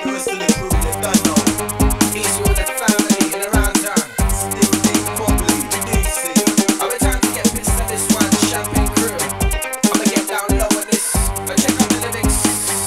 Yours to the truth, you don't know. Peace with the family in the round town. Stick deep, probably, DC. I've been trying to get pissed at this one, champagne crew. I'ma get down low on this, but check out the lyrics.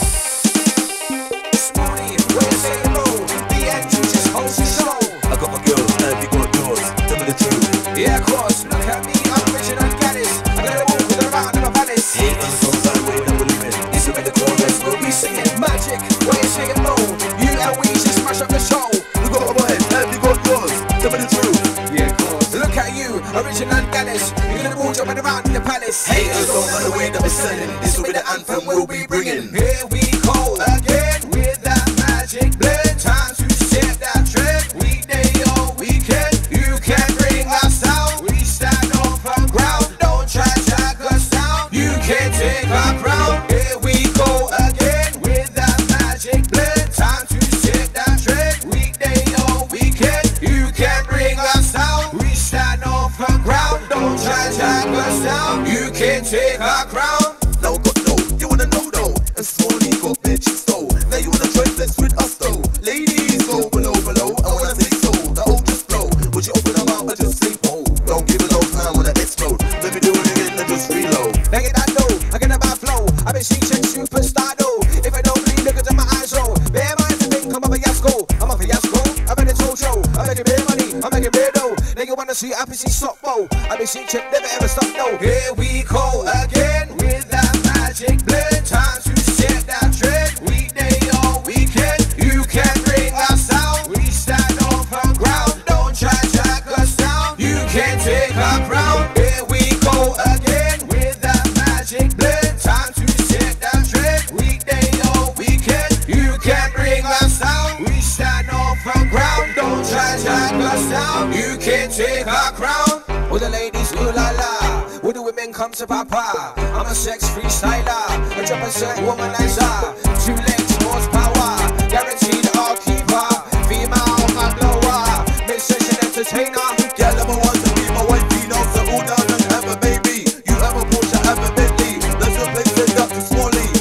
Smoothie, where you say hello? The end, you just host the show. I got my girls, and you got yours. Tell me the truth. Yeah, of course, look at me, I'm original Gaddis. I gotta walk with a round in my palace. Hate on the song, by the way, no limit. This will be the chorus, we'll be singing magic. Where you say hello? You and we just smash up the show. You got mine, and you got yours. Tell me the truth. Yeah, of course. Look at you, original Gaddis. You're gonna walk jumping around in the palace. Haters don't know the way that we're sending. This will be the anthem we'll be bringing. Here we go again with that magic blend. Time to set that trend. Weekday or weekend, you can bring us down. We stand on firm ground. Don't try to drag us down. You can take our crown. Here we go again with that magic blend. Time to set that trend. Weekday or weekend, you can bring us down. We stand on firm ground. Don't try to drag us down. You can take our crown. No, got no, you wanna know though. And Swanee got bitches stole. Now you wanna try flex with us though. Ladies go below, below. I wanna say so, the old just flow. Would you open them out or just say oh? Don't give it no time when I explode. Let me do it again and just reload. Now get that dough, I get a bad flow. I've been seeing superstar though. If I don't believe, look into my eyes roll. Bear mind to think I'm a fiasco. I'm a fiasco. I've been a Jojo. I'm making beer money. I'm making beer dough. Now you wanna see happy see stop bow. I've been seeing chick never ever stop no. Here we go again with that magic blend. Time to set that trend. Weekday or weekend, you can bring us down. We stand on firm ground. Don't try to drag us down. You can take our crown. Here we go again with that magic blend. Time to set that trend. Weekday or weekend, you can bring us down. We stand on firm ground. Don't try to drag us down. You can take our crown. All the ladies, ooh la la. All the women come to papa. I'm a sex freestyler, a drop a set womanizer. 2 legs, horsepower, guaranteed I'll keep her. Female, my blower, mid-session entertainer. Girl, I'm a one to be my wife, you know, so all down and have a baby. You have a Porsche, have a Bentley. That's your place, send up to Smalley.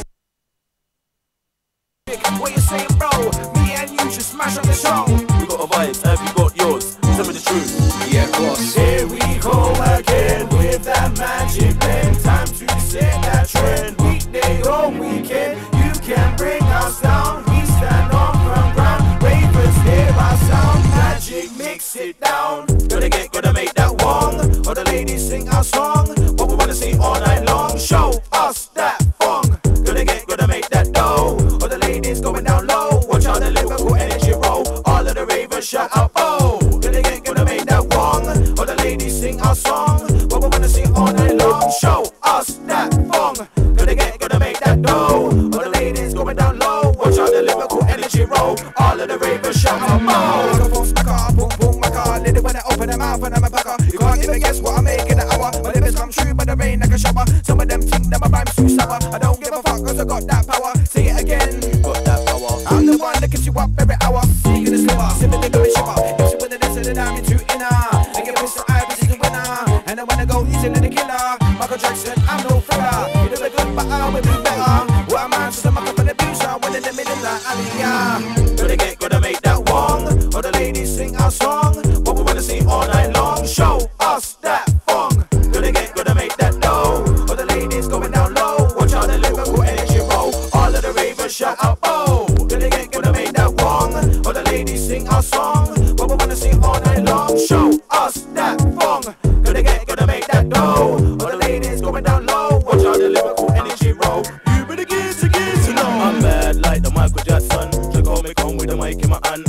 What you saying, bro? Me and you just smash up the show. You got a vibe, have you got yours? Tell me the truth. Yeah, of course. Here we go again with that magic blend. Time to set that trend. Weekday or weekend, you can bring us down. We stand on firm ground. Ravers hear our sound. Magic, mix it down. Gonna make that wong. All the ladies sing our song. What we wanna see all night long. Show us that fong. Gonna make that dough. All the ladies going down low. Watch out the Liverpool energy roll. All of the ravers shout out oh. Gonna make that wong. All the ladies sing our song. What we wanna see all night long. Show us that fong. Gonna make that dough. All the ladies going down low. Watch out the Liverpool energy roll. All of the ravers shout out oh. Microphone smacker, boom boom macker. Lady when I open them mouth and I'm a backer. You can't even guess what I make in an hour. My lyrics come true, but the rain like a shower. Some of them think that my rhyme's too sour. I don't give a fuck 'cause I got that power. Say it again. Got that power. I'm the one that keeps you up every hour. See you in the slipper, sipping the going shiver. If she with the dance of the dime, you're too inner. I get pissed at Iris is the winner. And I wanna go easy to the killer. Michael Jackson, I'm no thriller. You do the good, but I will do better. What am I to the microphone abuser? When in the middle like Aliyah. Gonna make that wong. All the ladies sing our song. What we wanna see all night long. Show us that fong. Gonna make that dough. All the ladies going down low. Watch out the Liverpool energy roll. All of the ravers shout out oh. Gonna make that wong. All the ladies sing our song. What we wanna see all night long. Show us that fong. Gonna make that dough. All the ladies going down low. Watch out the Liverpool energy roll. You better get to know. I'm bad like the Michael Jackson. She call me come with the mic in my hand.